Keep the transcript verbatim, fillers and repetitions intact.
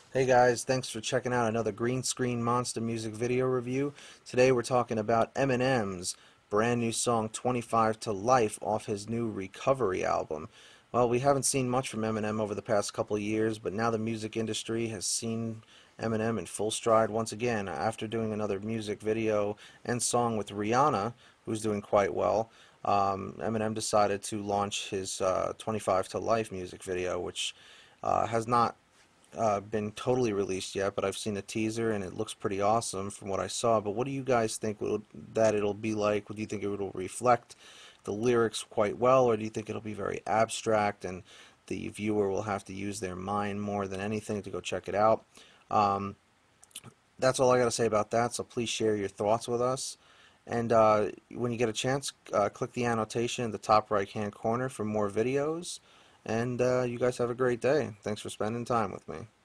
Hey guys, thanks for checking out another Green Screen Monster music video review. Today we're talking about Eminem's brand new song twenty-five to Life off his new Recovery album. Well, we haven't seen much from Eminem over the past couple of years, but now the music industry has seen Eminem in full stride once again after doing another music video and song with Rihanna, who's doing quite well. Um, Eminem decided to launch his uh, twenty-five to Life music video, which uh, has not uh, been totally released yet, but I've seen a teaser and it looks pretty awesome from what I saw. But what do you guys think will, that it'll be like? Do you think it will reflect the lyrics quite well, or do you think it'll be very abstract and the viewer will have to use their mind more than anything to go check it out? Um, that's all I got to say about that, so please share your thoughts with us. And uh, when you get a chance, uh, click the annotation in the top right hand corner for more videos. And uh, you guys have a great day. Thanks for spending time with me.